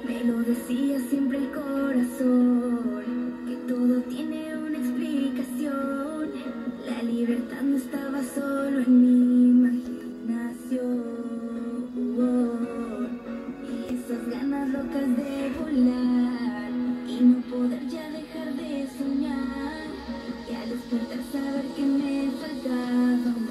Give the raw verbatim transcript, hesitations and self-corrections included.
Me lo decía siempre el corazón, que todo tiene una explicación. La libertad no estaba solo en mi imaginación. Y esas ganas locas de volar y no poder ya dejar de soñar. Y al despertar saber que me faltaba